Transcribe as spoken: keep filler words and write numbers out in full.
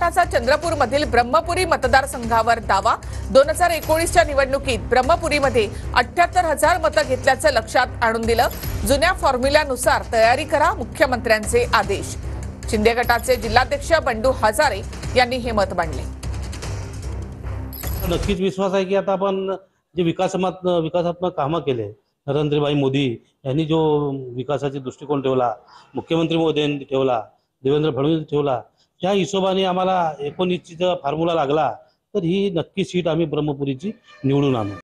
गटाचा चंद्रपूर मधील ब्रह्मपुरी मतदारसंघावर दावा। दोन हजार एकोणीसच्या निवडणुकीत ब्रह्मपुरीमध्ये अठ्ठ्याहत्तर हजार मतं घेतल्याचं लक्षात आणून दिलं। जुन्या फॉर्म्युल्यानुसार तयारी करा, मुख्यमंत्र्यांचे आदेश। शिंदे गटाचे जिल्हाध्यक्ष बंडू हजारे यांनी हे मत मांडले। नक्कीच विश्वास आहे की आता आपण जे विकासात्मक विकासात्मक कामं केले, नरेंद्रभाई मोदी यांनी जो विकासाचा दृष्टिकोन ठेवला, मुख्यमंत्री मोदींनी ठेवला, देवेंद्र फडणवीस ठेवला, त्या हिशोबाने आम्हाला एकोणीसचा फॉर्म्युला लागला, तर ही नक्की सीट आम्ही ब्रह्मपुरीची निवडून आणू।